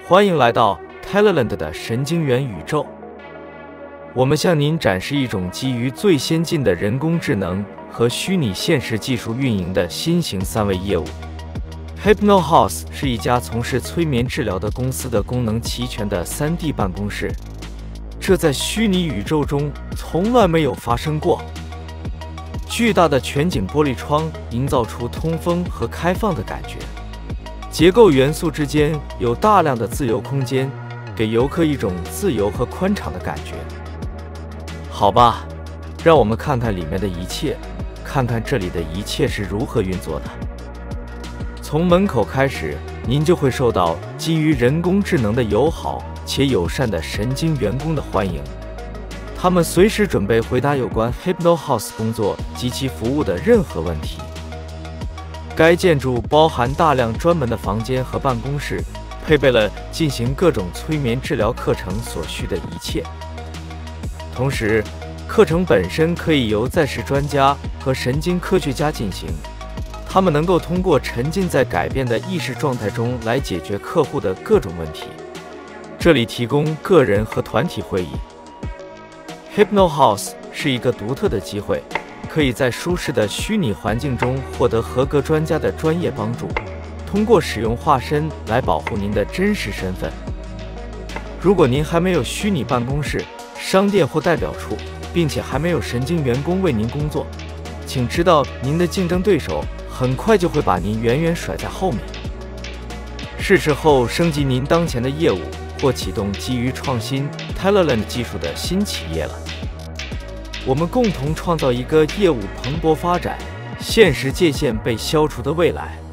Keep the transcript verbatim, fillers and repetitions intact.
欢迎来到 Teleland 的神经元宇宙。我们向您展示一种基于最先进的人工智能和虚拟现实技术运营的新型三维业务。HypnoHouse 是一家从事催眠治疗的公司的功能齐全的 三 D 办公室，这在虚拟宇宙中从来没有发生过。巨大的全景玻璃窗营造出通风和开放的感觉，结构元素之间有大量的自由空间，给游客一种自由和宽敞的感觉。好吧，让我们看看里面的一切，看看这里的一切是如何运作的。从门口开始，您就会受到基于人工智能的友好且友善的神经员工的欢迎。他们随时准备回答有关 HypnoHouse 工作及其服务的任何问题。该建筑包含大量专门的房间和办公室，配备了进行各种催眠治疗课程所需的一切。同时，课程本身可以由在职专家和神经科学家进行，他们能够通过沉浸在改变的意识状态中来解决客户的各种问题。这里提供个人和团体会议。HypnoHouse 是一个独特的机会，可以在舒适的虚拟环境中获得合格专家的专业帮助，通过使用化身来保护您的真实身份。如果您还没有虚拟办公室、商店或代表处，并且还没有神经员工为您工作，请知道您的竞争对手很快就会把您远远甩在后面。是时候升级您当前的业务，或启动基于创新 Teleland 技术的新企业了。我们共同创造一个业务蓬勃发展、现实界限被消除的未来。